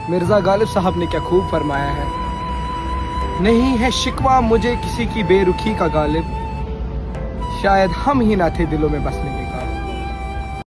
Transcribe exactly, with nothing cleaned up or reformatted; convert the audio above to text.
मिर्जा गालिब साहब ने क्या खूब फरमाया है, नहीं है शिकवा मुझे किसी की बेरुखी का गालिब, शायद हम ही ना थे दिलों में बसने के।